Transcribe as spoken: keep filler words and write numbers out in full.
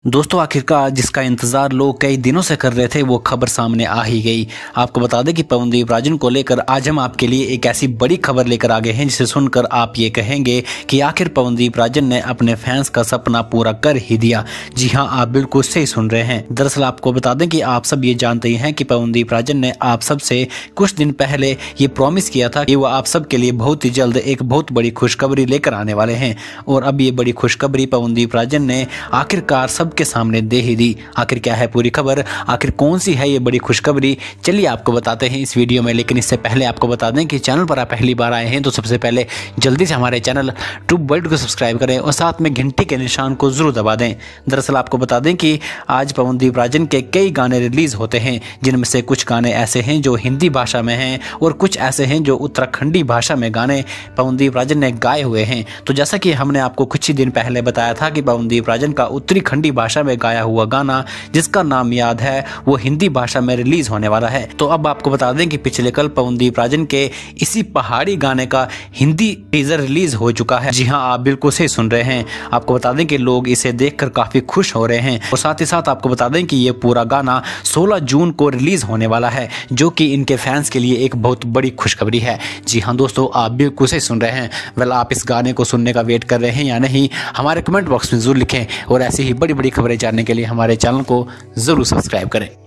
दोस्तों आखिरकार जिसका इंतजार लोग कई दिनों से कर रहे थे वो खबर सामने आ ही गई। आपको बता दें कि पवनदीप राजन को लेकर आज हम आपके लिए एक ऐसी बड़ी खबर लेकर आ गए हैं जिसे सुनकर आप ये कहेंगे कि आखिर पवनदीप राजन ने अपने फैंस का सपना पूरा कर ही दिया। जी हां, आप बिल्कुल सही सुन रहे हैं। दरअसल आपको बता दें कि आप सब ये जानते ही हैं कि पवनदीप राजन ने आप सब से कुछ दिन पहले ये प्रॉमिस किया था कि वो आप सब के लिए बहुत ही जल्द एक बहुत बड़ी खुशखबरी लेकर आने वाले हैं। और अब ये बड़ी खुशखबरी पवनदीप राजन ने आखिरकार सब के सामने दे ही दी। आखिर क्या है पूरी खबर, आखिर कौन सी है ये बड़ी खुशखबरी, चलिए आपको बताते हैं इस वीडियो में। लेकिन इससे पहले आपको बता दें कि चैनल पर आप पहली बार आए हैं तो सबसे पहले जल्दी से हमारे चैनल ट्रूब वर्ल्ड को सब्सक्राइब करें और साथ में घंटी के निशान को जरूर दबा दें। दरअसल आपको बता दें कि आज पवनदीप राजन के कई गाने रिलीज होते हैं, जिनमें से कुछ गाने ऐसे हैं जो हिंदी भाषा में हैं और कुछ ऐसे हैं जो उत्तराखंडी भाषा में गाने पवनदीप राजन ने गाए हुए हैं। तो जैसा कि हमने आपको कुछ ही दिन पहले बताया था कि पवनदीप राजन का उत्तराखंडी भाषा में गाया हुआ गाना जिसका नाम याद है वो हिंदी भाषा में रिलीज होने वाला है। तो अब आपको बता दें कि पिछले कल पवनदीप राजन के इसी पहाड़ी गाने का हिंदी टीजर रिलीज हो चुका है। जी हां, आप बिल्कुल सही सुन रहे हैं। आपको बता दें कि लोग इसे देखकर काफी खुश हो रहे हैं और साथ ही साथ आपको बता दें कि ये पूरा गाना सोलह जून को रिलीज होने वाला है, जो कि इनके फैंस के लिए एक बहुत बड़ी खुशखबरी है। जी हां दोस्तों, आप बिल्कुल सही सुन रहे हैं। वेल, आप इस गाने को सुनने का वेट कर रहे हैं या नहीं, हमारे कमेंट बॉक्स में जरूर लिखें और ऐसी ही बड़ी बड़ी खबरें जानने के लिए हमारे चैनल को जरूर सब्सक्राइब करें।